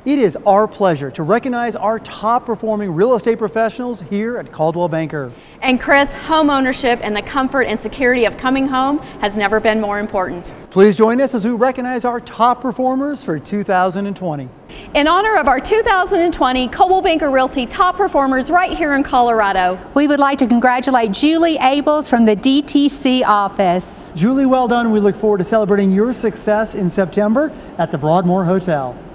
It is our pleasure to recognize our top performing real estate professionals here at Coldwell Banker. And Chris, home ownership and the comfort and security of coming home has never been more important. Please join us as we recognize our top performers for 2020. In honor of our 2020 Coldwell Banker Realty top performers right here in Colorado, we would like to congratulate Julie Abels from the DTC office. Julie, well done. We look forward to celebrating your success in September at the Broadmoor Hotel.